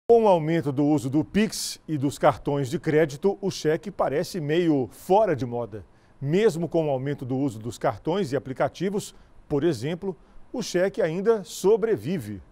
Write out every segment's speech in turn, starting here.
Com o aumento do uso do Pix e dos cartões de crédito, o cheque parece meio fora de moda. Mesmo com o aumento do uso dos cartões e aplicativos, por exemplo, o cheque ainda sobrevive.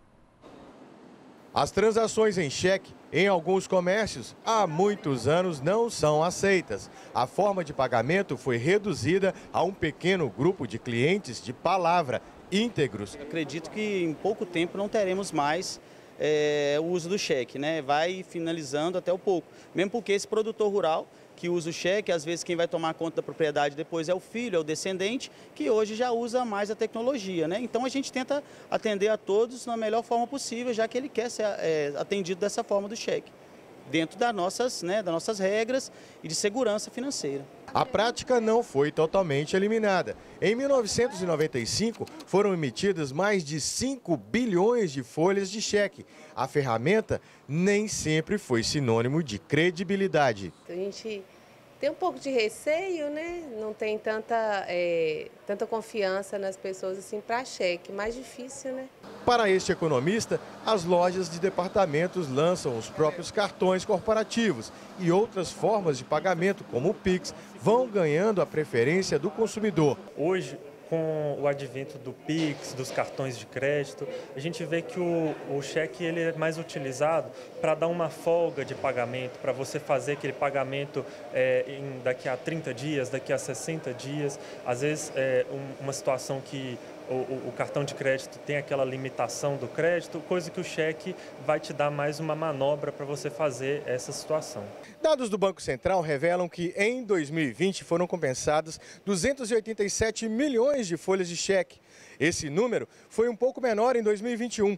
As transações em cheque, em alguns comércios, há muitos anos não são aceitas. A forma de pagamento foi reduzida a um pequeno grupo de clientes de palavra, íntegros. Acredito que em pouco tempo não teremos mais o uso do cheque, né? Vai finalizando até o pouco. Mesmo porque esse produtor rural que usa o cheque, às vezes quem vai tomar conta da propriedade depois é o filho, é o descendente, que hoje já usa mais a tecnologia, né? Então a gente tenta atender a todos na melhor forma possível, já que ele quer ser atendido dessa forma do cheque, dentro das nossas regras e de segurança financeira. A prática não foi totalmente eliminada. Em 1995, foram emitidas mais de 5 bilhões de folhas de cheque. A ferramenta nem sempre foi sinônimo de credibilidade. A gente tem um pouco de receio, né? Não tem tanta confiança nas pessoas assim para cheque, mais difícil, né? Para este economista, as lojas de departamentos lançam os próprios cartões corporativos e outras formas de pagamento, como o Pix, vão ganhando a preferência do consumidor. Hoje, com o advento do Pix, dos cartões de crédito, a gente vê que o cheque ele é mais utilizado para dar uma folga de pagamento, para você fazer aquele pagamento daqui a 30 dias, daqui a 60 dias. Às vezes, uma situação que o cartão de crédito tem aquela limitação do crédito, coisa que o cheque vai te dar mais uma manobra para você fazer essa situação. Dados do Banco Central revelam que em 2020 foram compensadas 287 milhões de folhas de cheque. Esse número foi um pouco menor em 2021,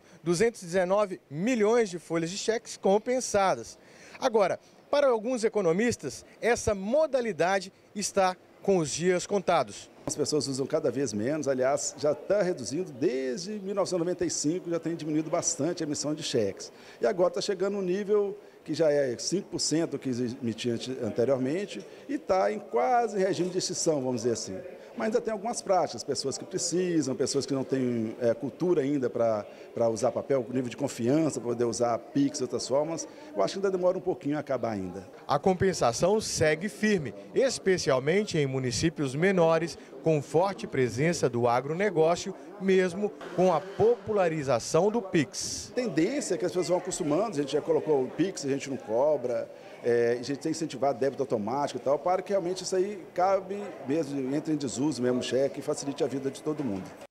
219 milhões de folhas de cheques compensadas. Agora, para alguns economistas, essa modalidade está com os dias contados. As pessoas usam cada vez menos, aliás, já está reduzindo desde 1995, já tem diminuído bastante a emissão de cheques. E agora está chegando um nível que já é 5% do que emitia anteriormente e está em quase regime de extinção, vamos dizer assim. Mas ainda tem algumas práticas, pessoas que precisam, pessoas que não têm cultura ainda para usar papel, nível de confiança, para poder usar Pix e outras formas. Eu acho que ainda demora um pouquinho a acabar ainda. A compensação segue firme, especialmente em municípios menores, com forte presença do agronegócio, mesmo com a popularização do Pix. A tendência é que as pessoas vão acostumando, a gente já colocou o Pix, a gente não cobra, a gente tem incentivado débito automático e tal, para que realmente isso aí cabe mesmo, entre em desuso mesmo, cheque e facilite a vida de todo mundo.